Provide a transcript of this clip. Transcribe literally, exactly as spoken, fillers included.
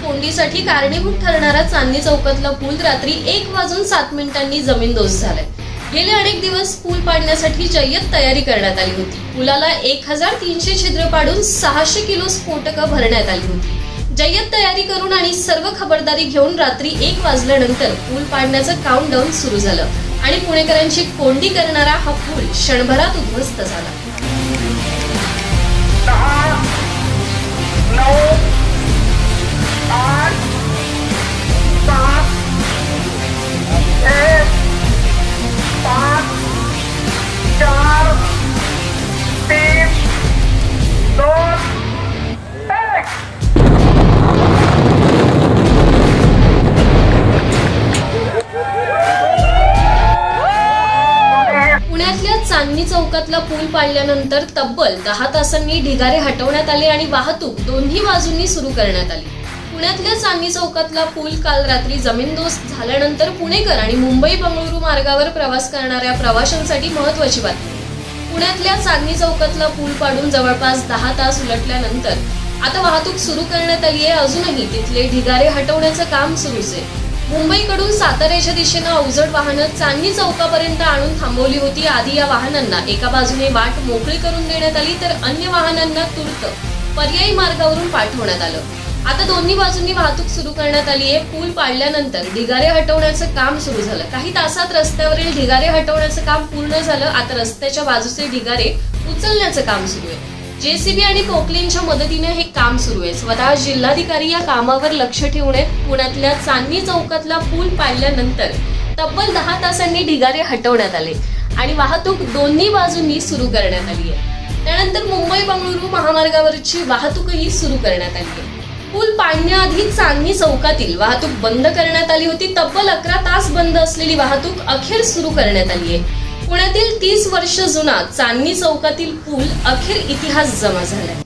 कोंडीसाठी कारणीभूत ठरणारा चांदणी चौकातला पूल रात्री एक वाजून सात मिनिटांनी जमीनदोस्त झालाय। गेले अनेक दिवस पूल पाडण्यासाठी जय्यत तयारी करण्यात आली होती। पुलाला एक हजार तीनशे छिद्र पाडून सहाशे किलो स्फोटकं भरण्यात आली होती। जय्यत तयारी करून आणि सर्व खबरदारी घेऊन रात्री एक वाजल्यानंतर पूल पाडण्याचं काउंटडाऊन सुरू झालं आणि पुणेकरांची कोंडी करणारा हा पूल क्षणभरात उद्ध्वस्त झाला। पुण्यातल्या चांदणी चौकातला पूल पाडल्यानंतर तब्बल दहा तासांनी ढिगारे हटवण्यात आले आणि वाहतूक दोन्ही बाजूंनी सुरू करण्यात आली। पुण्यातल्या चांदणी चौकातला पूल काल रात्री जमीनदोस्त झाल्यानंतर पुणेकर आणि मुंबई बंगळुरू मार्गावर प्रवास करणाऱ्या प्रवाशांसाठी महत्त्वाची बातमी। पुण्यातल्या चांदणी चौकातला पूल पाडून जवळपास दहा तास उलटल्यानंतर आता वाहतूक सुरू करण्यात आली आहे। अजूनही तिथले ढिगारे हटवण्याचं काम सुरूच आहे। मुंबईकडून साताऱ्याच्या दिशेनं अवजड वाहनं चांदणी चौकापर्यंत आणून थांबवली होती। आधी या वाहनांना एका बाजूने वाट मोकळी करून देण्यात आली तर अन्य वाहनांना तूर्त पर्यायी मार्गावरून पाठवण्यात आलं। आता दोन्ही बाजूंनी वाहतूक सुरू करण्यात आली आहे। पूल पाडल्यानंतर ढिगारे हटवण्याचं काम सुरू झालं। काही तासात रस्त्यावरील ढिगारे हटवण्याचं काम पूर्ण झालं। आता रस्त्याच्या बाजूचे ढिगारे उचलण्याचं काम सुरू आहे। जेसीबी आणि पोकलेनच्या मदतीने हे काम सुरू आहे। स्वतः जिल्हाधिकारी या कामावर लक्ष ठेवून आहेत। पुण्यातल्या चांदणी चौकातला पूल पाडल्यानंतर तब्बल दहा तासांनी ढिगारे हटवण्यात आले आणि वाहतूक दोन्ही बाजूंनी सुरू करण्यात आली आहे। त्यानंतर मुंबई बंगळुरू महामार्गावरची वाहतूकही सुरू करण्यात आली आहे। पूल पाडण्याआधी चांदणी चौकातील वाहतूक बंद करण्यात आली होती। तब्बल अकरा तास बंद असलेली वाहतूक अखेर सुरू करण्यात आली आहे। पुण्यातील तीस वर्ष जुना चांदणी चौकातील पूल अखेर इतिहास जमा झालाय।